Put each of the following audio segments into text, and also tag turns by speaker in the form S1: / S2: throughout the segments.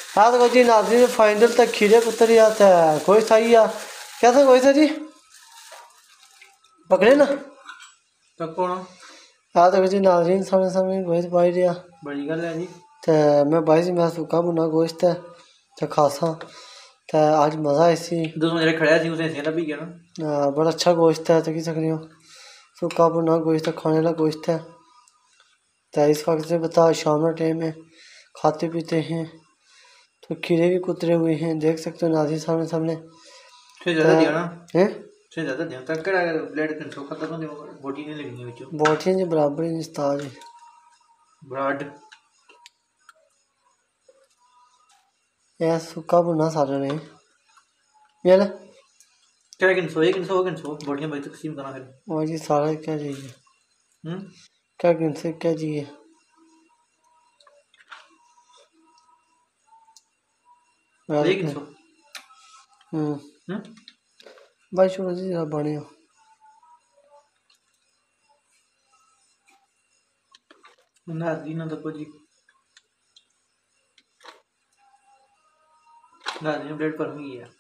S1: हाँ तो जी नाज़रीन फाइनल तक खीरे पुत्र या गोश्त आई या कैसा गोश्त है जी पकड़े ना
S2: तब कौन
S1: हाँ तो जी नाज़रीन सामने सामने गोश्त पाई दिया
S2: बड़ी गल है जी
S1: तो मैं भाई जी मैं सुखा भुना गोश्त है तो खासा तो आज मज़ा इसी
S2: दोस्तों मेरे खड़ा सी उसे सेना भी गया ना
S1: बड़ा अच्छा गोश्त है तो की सकते हो सुखा भुना गोश्त है खाने वाला गोश्त है तो इस वक्त से बता शाम का टाइम है खाते पीते हैं तो खीरे भी कुतरे हुए हैं देख सकते हो नाज़रीन सामने सामने
S2: से ज़्यादा दिया ना
S1: हैं
S2: से ज़्यादा दिया तक कड़ा ब्लेड कंट्रोल खत्म होने बोटी नहीं लगनी बच्चों
S1: बोटियां जी बराबर ही उस्ताद जी
S2: ब्राड
S1: यह सुक्का भुना सारे ने ये ले
S2: क्या किन सो बोटियां भाई तकसीम करना फिर
S1: और जी सारा क्या चाहिए क्या किन से क्या चाहिए
S2: लेकिन सो
S1: भाई छोड़ो जी जरा बने हो
S2: ना दी ना तो जी ना दी ब्लेड पर हुई है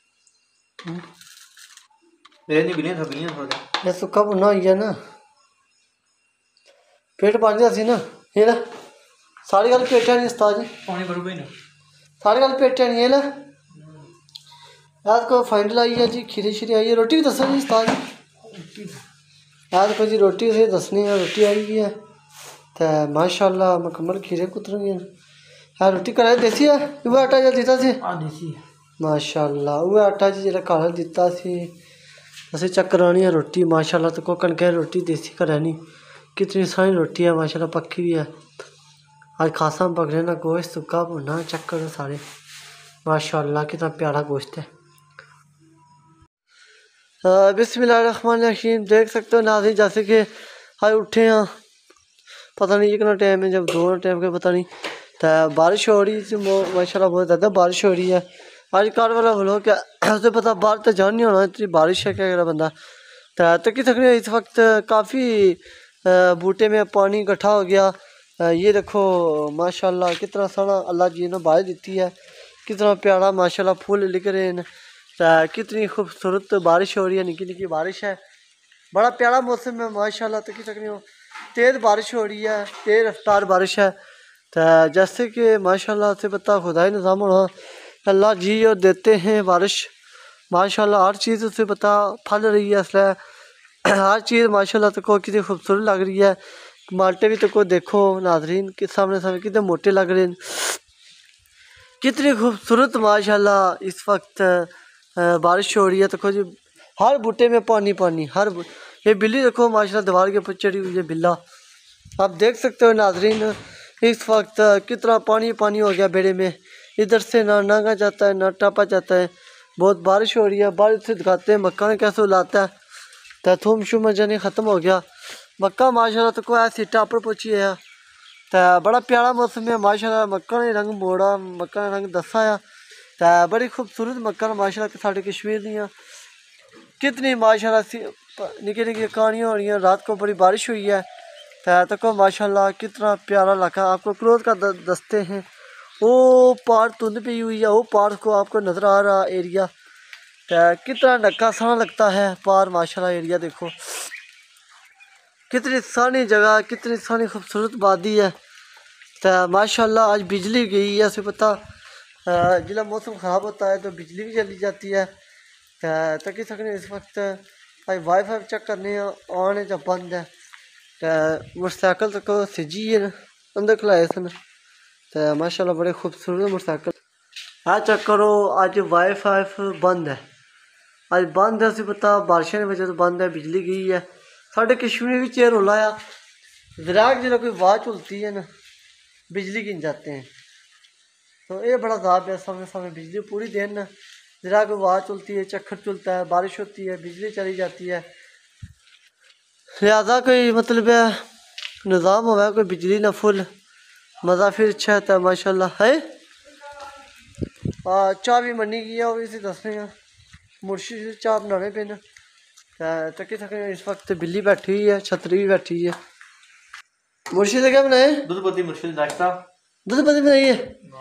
S2: मेरे नहीं बिलियन थोड़ा
S1: ये सुक्का भुना हो गया ना पेट बन गया सी ना ये ले सारी गल पेटा नहीं उस्ताद जी
S2: पानी भरो भाई ना
S1: सारी गल पेटा नहीं ये ले याद को फाइनल आई है जी खीरे शीरे आई है रोटी भी दसो जी उस्ताद जी याद को जी रोटी से दसनी है रोटी आई है तो माशाल्लाह मुकम्मल खीरे कुतर गए हाँ रोटी करा देसी है वो आटा जो दिता सी
S2: देसी
S1: माशाल्लाह वो आटा जी जो घर दिता सी असें चेक करानी है रोटी माशाल्लाह तो को कनक रोटी देसी करानी कितनी सारी रोटी है माशाल्लाह पक्की भी है आज खासा पकड़े ना गोश्त सुक्का भुना चेक करो सारे माशाल्लाह कितना प्यारा गोश्त है बिस्मिल्लाहिर्रहमानिर्रहीम देख सकते हो नाज़रीन जैसे कि आज उठे हैं पता नहीं कितना टाइम है जब दो टाइम का पता नहीं तो बारिश हो रही थी माशाल्लाह बहुत ज़्यादा बारिश हो रही है आज कार वाला बोलो क्या उसे पता बाहर तो जान नहीं होना इतनी बारिश है क्या करा बंदा तो की सकते इस वक्त काफ़ी बूटे में पानी इकट्ठा हो गया ये देखो माशाल्लाह कितना सोहना अल्लाह जी ने बारिश दी है कितना प्यारा माशाल्लाह फूल लिख रहे हैं कितनी खूबसूरत बारिश हो रही है निकी निकी बारिश है बड़ा प्यारा मौसम है माशाल्लाह तो की सकते हो तेज़ बारिश हो रही है तेज़ रफ्तार बारिश है तो जैसे कि माशाल्लाह से पता खुदाई निज़ाम होना अल्लाह जी और देते हैं बारिश माशाल्लाह हर चीज़ से पता फल रही है इसलिए हर चीज़ माशाल्लाह तो को कितनी खूबसूरत लग रही है माल्टे भी तो को देखो नाजरीन के सामने सामने कितने मोटे लग रहे हैं कितनी खूबसूरत माशाल्लाह इस वक्त बारिश हो रही है तो जी हर बूटे में पानी पानी ये बिल्ली देखो माशाल्लाह दीवार के ऊपर चढ़ी हुई है बिल्ला आप देख सकते हो नाजरीन इस वक्त कितना पानी पानी हो गया बेड़े में इधर से ना नागा जाता है ना टापा जाता है बहुत बारिश हो रही है बारिश से दिखाते हैं मक्का कैसे उलाता है तो थूम शुम जाने ख़त्म हो गया मक्का माशाल्लाह तो कोई ऐसी टापर पहुँची है तो बड़ा प्यारा मौसम है माशाल्लाह मक्का ने रंग मोड़ा मक्का ने रंग दसा है तो बड़ी खूबसूरत मक्का माशाल्लाह साढ़े कश्मीर दियाँ कितनी माशाल्लाह निकी निकी कहानियाँ हो रही हैं रात को बड़ी बारिश हुई है तो को माशाल्लाह कितना प्यारा इलाका आपको क्लोज का दसते हैं वो पार धुंध पी हुई है वो पार को आपको नज़र आ रहा एरिया तो कितना नक्का सोहना लगता है पार माशाल्लाह एरिया देखो कितनी सोहनी जगह कितनी सोहनी खूबसूरत वादी है तो माशाल्लाह आज बिजली गई है उसे पता जिला मौसम ख़राब होता है तो बिजली भी चली जाती है तो कि सकने इस वक्त आज वाईफाई चेक करने आने जब बंद है तो मोटरसाइकिल तक सिजी है अंदर खलाए सन तो माशाल्लाह बड़े खूबसूरत मोटरसाइकिल हाँ चेक करो आज वाईफाई बंद है आज बंद है उसे पता बारिश की वजह से बंद है बिजली गई है साढ़े कश्मीर भी चेयर हो लाया जराग जो कोई आवाज़ चलती है ना बिजली गिन जाते हैं तो ये बड़ा ज़ाब है सामने सामने बिजली पूरी दिन ना जरा कोई आवाज़ चलती है चक्कर चलता है बारिश होती है बिजली चली जाती है लिहाजा कोई मतलब है निज़ाम हुआ कोई बिजली ना फुल मज़ा फिर अच्छा आता है माशाल्लाह है चाह भी मनी की है वो इसे दसने का मुर्शी से चाह बनाने पे ना तकी थके इस वक्त बिल्ली बैठी हुई है छतरी भी बैठी हुई है मुर्शी से क्या बनाए
S2: दूध पत्ती मुर्शी नाश्ता
S1: दूध पत्ती बनाई है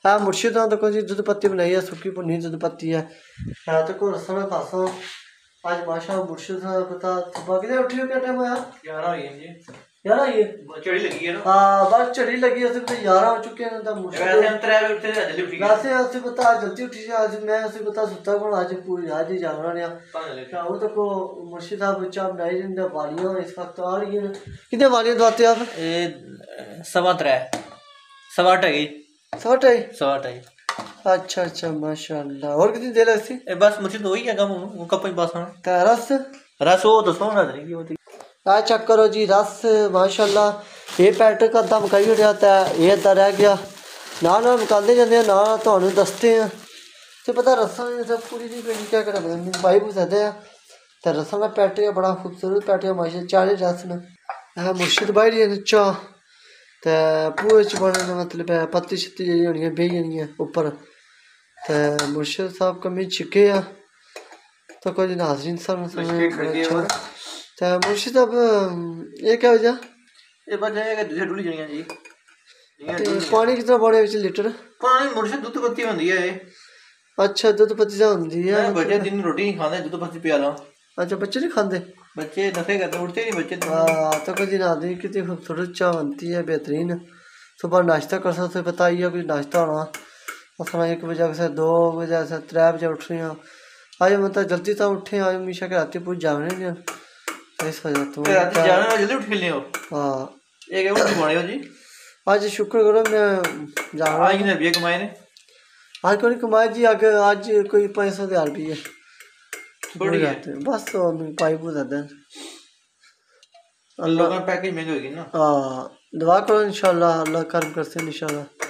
S1: है मुर्शिद देखो जी दुध पत्ती बनाई है सुक्की भुनी दुध पत्ती है तो को रसना खासा आज माशा मुर्शिद पता सुबह कितने उठी हो क्या टाइम आया
S2: 11 हो गए जी
S1: यार ये
S2: चढ़ी लगी है ना
S1: हाँ बस चढ़ी लगी है तो 11 हो चुके हैं तो मुर्शिद
S2: वैसे हम 3 बजे उठे थे जल्दी उठी
S1: वैसे ऐसे पता आज जल्दी उठी है आज मैं ऐसे पता सुता कौन आज पूरी आज ही जागना रहा शाम तक को मुर्शिद साहब बच्चा बनाई जिंदा वालियां इस वक्त आ रही है कितने वालियां दवाते आप
S2: ये 3:15 2:30
S1: 2:30 अच्छा अच्छा माशाल्लाह और कितनी देर लगती
S2: ए बस मुझे तो वही है काम वो कप ही बस
S1: रस
S2: रस वो तो सोना नहीं की होती
S1: आ चेक करो जी रस माशाल्लाह ये पैट का दम कही उठा था ये अद्धा रह गया ना निकालते जाते हैं ना तो दसते हैं तो पता रसा सब पूरी नहीं पेनी क्या करा भाई बताते हैं तो रसा का पैट है बड़ा खूबसूरत पैट है माशा चारे रस ने मुर्शिद बाहर नीचा तो पूरे च बनने मतलब पत्ती शत्ती जी होनी बेही जानी उपर तो मुर्शिद साहब कमी छिके आ तो कोई नाजरीन साहब तो मुर्शिद अब ये क्या वजह
S2: ये बस जाएगा दूसरी डुली जानियां जी
S1: पानी कितना पाने विच लीटर
S2: पानी मुर्शिद दूध पत्ती होंदी है
S1: अच्छा दूध पत्ती दा होंदी है
S2: बच्चे दिन रोटी नहीं खाते दूध पत्ती पिया लो
S1: अच्छा बच्चे नहीं खाते
S2: बच्चे नशे करते उठते नहीं बच्चे
S1: तो कोई नाजरीन कितनी खूबसूरत चाय बनती है बेहतरीन सुबह नाश्ता कर सकते बताइए कुछ नाश्ता होना अपना 1 बजे से 2 बजे से 3 बजे उठ रही हूँ आज मतलब जल्दी तो उठे आज हमेशा के रात पूछ जागने नहीं इस वजह तो
S2: जाना जल्दी उठ खेलने हो
S1: हाँ
S2: एक उठ कमाने हो जी
S1: आज शुक्र करो मैं जा रहा
S2: आज कितने रुपये कमाए ने
S1: आज कोई कमाया जी आगे आज कोई 500,000 रुपये
S2: थोड़ी है
S1: बस तो पाई पूछा दें
S2: लोगों का पैकेज महंगी होगी ना
S1: हाँ दुआ करो इंशाल्लाह अल्लाह कर्म करते हैं इंशाल्लाह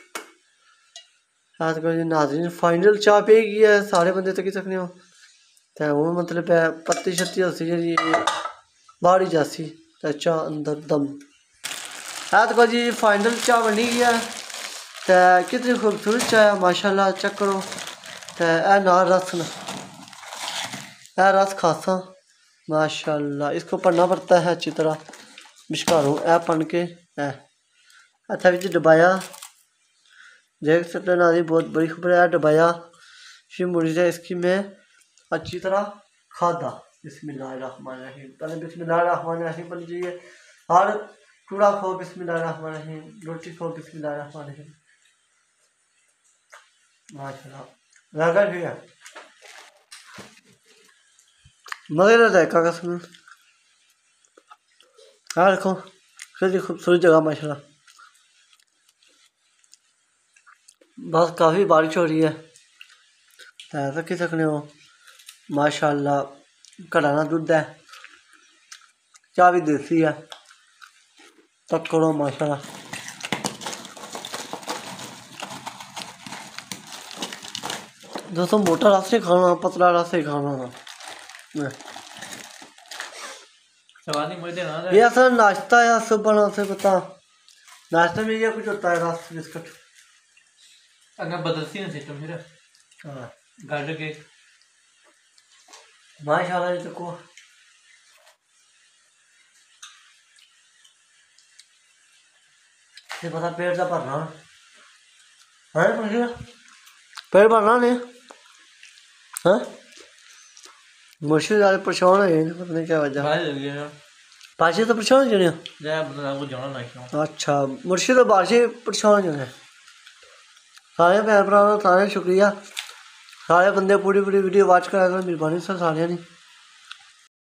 S1: आज कोई नाज़रीन फाइनल चाह पेगी है सारे बंदे तक ही सकने हो तो वो मतलब है पत्ती शत्ती होती जी बाहरी जासी तो चाह अंदर दम है तो जी फाइनल चाह बनी गया तो कितनी खूबसूरत चाह है माशाल्लाह चेक करो तो ए ना रस न ए रस खासा माशाल्लाह इसको पढ़ना पड़ता है अच्छी तरह बिशकारों ए पढ़ के अच्छा भी डबाया देख सकते हैं नाज़रीन बहुत बड़ी खबर है डबाया शिव मुर्शिद इसकी मैं अच्छी तरह खादा बिस्मिल्लाहिर्रहमानिर्रहीम पहले बिस्मिल्लाहिर्रहमानिर्रहीम पढ़नी चाहिए हर टूड़ा खो बिस्मिल्लाहिर्रहमानिर्रहीम रोटी खो बिस्मिल्लाहिर्रहमानिर्रहीम माशाल्लाह लगा ठीक है मज़े जायका कसम हाँ रखो कितनी खूबसूरत जगह माशाल्लाह बस काफ़ी बारिश हो रही है ऐसा कि सकने हो माशाल्लाह घड़ाना दूध है चाह भी देसी है तक करो माशाल्लाह दोस्तों मोटा रस नहीं खाना पतला रस ही खाना ये असल नाश्ता है सुबह से पता नाश्ते में ये कुछ होता है रस बिस्कुट
S2: अगर बदलती है सिस्टम फिर
S1: हाँ
S2: गाजर के
S1: माशाल्लाह ये को ये पता पेट का भरना है पेट भरना नहीं हाँ मुश्किल ज़्यादा परेशान है पता नहीं क्या वजह बारिश तो परेशान जो अच्छा मुर्शिद तो बारिश परेशान जो है सारे भैन भरा सारे शुक्रिया सारे बंदे पूरी वीडियो वॉच करा करो मेहरबानी सर सारे नहीं